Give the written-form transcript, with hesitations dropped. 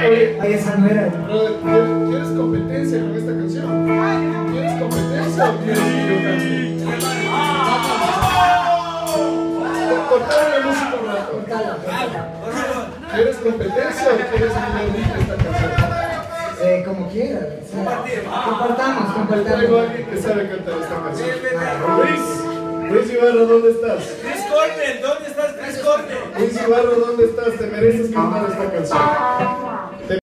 Ay, esa no era. ¿Quieres competencia con esta canción? ¿Quieres competencia o quieres que yo cante? Cortale la música un rato. ¿Quieres competencia o quieres que yo diga esta canción? Como quieras. Compartamos. Traigo a alguien que sabe cantar esta canción. Luis Ibarra, ¿dónde estás? Chris Cornell, ¿dónde estás, Chris Cornell? Luis Ibarra, ¿dónde estás? Te mereces cantar esta canción.